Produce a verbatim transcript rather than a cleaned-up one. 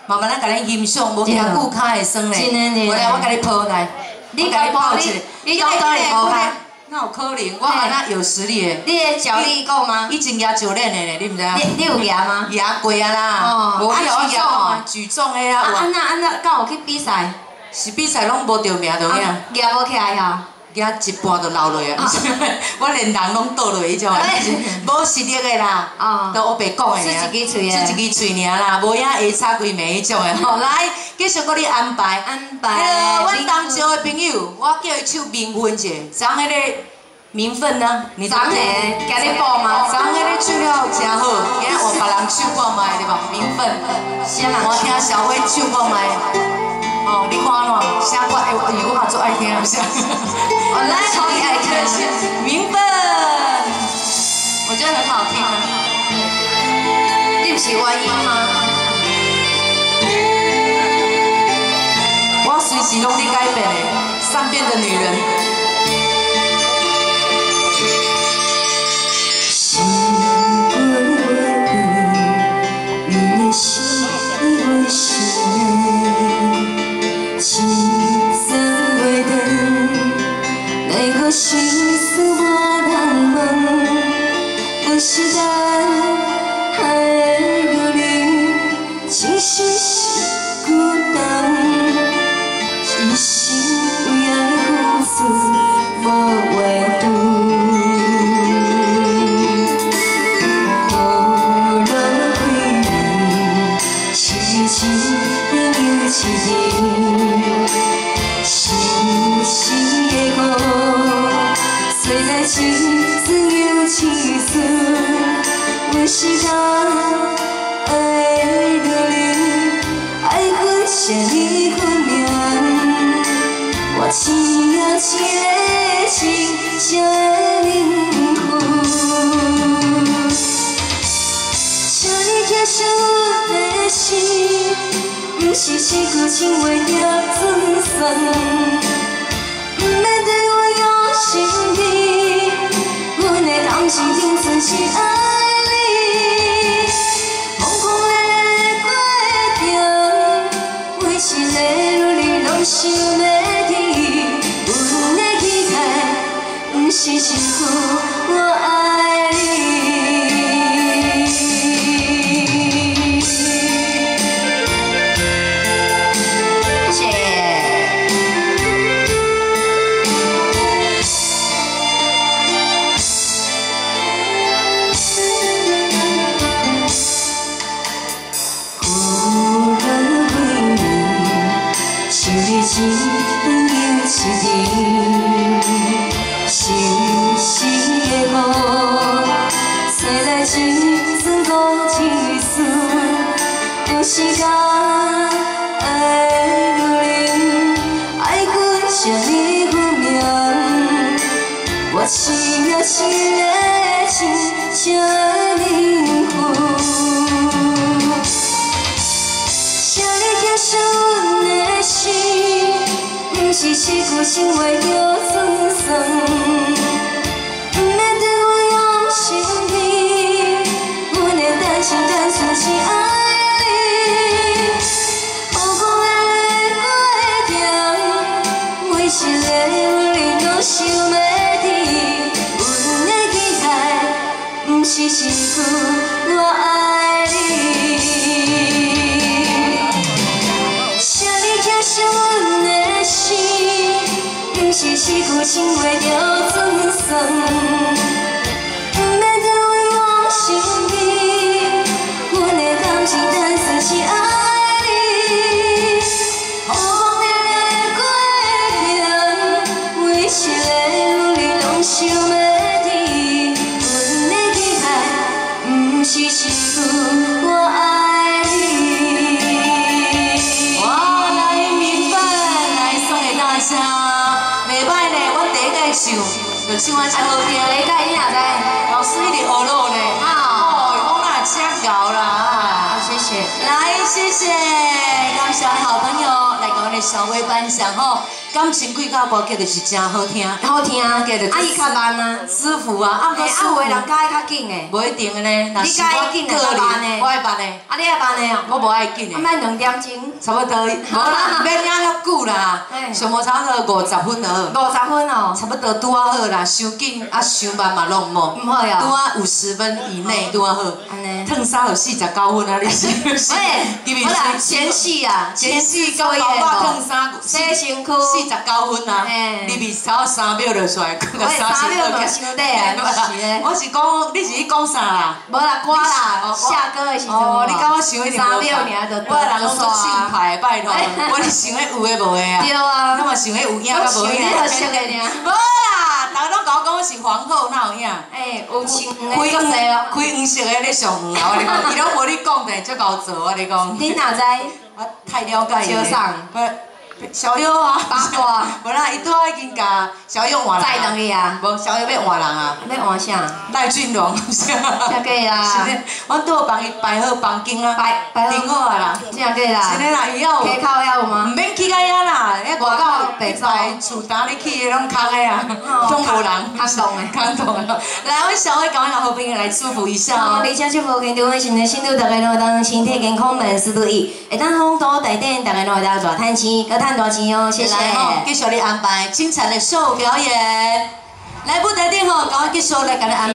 慢慢咱甲你欣赏，无惊久脚会酸嘞。 真的， 我来，我甲你抱来， 你甲你抱起，你讲到你抱开。 那有可能，我安那有实力的。 你的脚力够吗？ 以前压教练的呢，你唔知影？ 你你有压吗？ 压过啊啦。哦。无你有压啊？举重的啦。 啊，安那安那，敢有去比赛？ 是比赛拢无得名着影。 压无起来呀？ 压一半就流落啊！我连人拢倒落迄种的，无实力的啦。哦。都黑白讲的尔。出一支嘴的。出一支嘴尔啦，无影下插几暝迄种的。吼，来，继续给你安排。安排。呃，阮同招的朋友，我叫伊唱名分者，张迄个名分呢？你张个， 给你报吗？ 张迄个唱了真好，今日换别人唱看卖对吧？名分。我听小辉唱看卖。 哦，你看喏，声歌哎，我我嘛最爱听，不是？我来超级爱听，名分，我觉得很好听啊。 你不是原音吗？ 我随时拢在改变的，善变的女人。心滚滚，你的心为谁？ 青山袂长，哪个心思我人问？不是咱海流灵，其实是孤单，一心为爱付出无回头。无论几年，是一又一年。 情字又情字，我是他爱的灵，爱恨写你分明。我只要一个情，一个灵魂。请你接受我的心，不是一句情话了赠送，不免对我用心地。 当时仅只是爱你，疯狂的过程，每一个路你拢想要去，阮的期待，不是一句我爱你。谢谢。 情又一年，心心的雨，吹来一阵孤寂思，有时间爱如灵，爱恨写你分明。我只要一个情，一个灵魂，请你接受阮的心。 不是一句情话就赠送，不免对我用心地，阮的单心单纯是爱你。疯狂的过程，每一个你都想要伫，阮的期待，不是一句我爱你。请你接受阮的心。 不是一句情话就赠送，不免对我用心地，阮的感情单纯是爱你。疯狂的过程，每一个路你拢想要伫，阮的期待，不是一句我爱你。我来明白，来送给大家。 袂歹呢，我第一届唱，就唱啊真好听。第一届你哪知？老师一直学落呢。哦，讲啦真高啦。谢谢。来，谢谢，感谢好朋友来给我们的小薇分享吼。 感情几甲歌曲就是真好听， 好听啊！ 个就啊，伊较慢啊。 师傅啊，啊， 哎，啊，有的人改较紧诶。 无一定的呢，若是我紧个人，我爱办的。 啊，你爱办的哦？ 我无爱紧的。 啊，莫两点钟。 差不多，无啦，免领遐久啦，上无差不多五十分了。 五十分哦。 差不多拄啊好啦，伤紧啊伤慢嘛拢无。 唔好呀。 拄啊五十分以内拄啊好。 安尼。 烫衫有四十九分啊，你是不是？ 喂，好啦，前戏啊， 前戏到包括烫衫， 洗身躯四十九分啊。你咪差三秒就出来， 我三秒就伤底啊，是咧。 我是讲，你是去讲啥啦？ 无啦，歌啦，下歌的时阵。 哦，你甲我想一定三秒尔就我人拢做唱牌，拜托，我是想迄有诶无诶啊。 对啊。 我嘛想迄有影甲无影。 我想你特色的尔。 无啦，大家拢甲我讲我是皇后，哪有影？ 哎，有穿开黄开黄色诶，咧上黄啊！我你讲，伊拢无你讲的，足够做我你讲。 你哪知？ 我太了解伊。 小送。 小优啊， 八卦。 无啦，伊拄仔已经甲小优换人。 载两个啊？ 无，小优要换人啊。 要换啥？ 赖俊龙。 真假啦？ 是咧，我拄好帮伊摆好房间啊， 摆摆订好啊啦。 真假啦？ 是咧啦，伊还有。 溪口还有吗？ 唔免去到遐啦，迄外口白摆厝埕你去拢空的啊，拢无人。 空洞的， 空洞的。来，阮小薇赶快让好朋友来祝福一下哦。 你家祝福跟着阮新年新年大家拢会当身体健康，万事如意。会当风度大顶，大家拢会当大赚钱，搁赚大钱哦，谢谢。 来吼，继续你安排精彩的秀舞表演。来，舞台顶吼，赶快继续来给咱安。